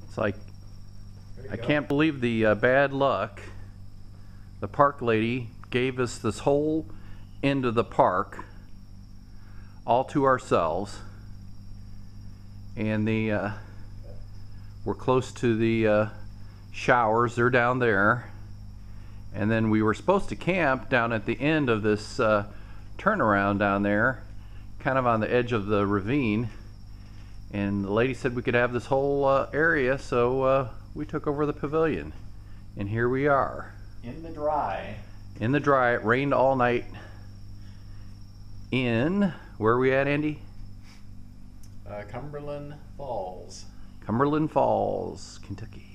It's like, I can't believe the bad luck. The park lady gave us this whole end of the park all to ourselves, and we're close to the showers. They're down there, and then we were supposed to camp down at the end of this turnaround down there, kind of on the edge of the ravine, and the lady said we could have this whole area, so we took over the pavilion, and here we are. In the dry. In the dry. It rained all night in, where are we at, Andy? Cumberland Falls. Cumberland Falls, Kentucky.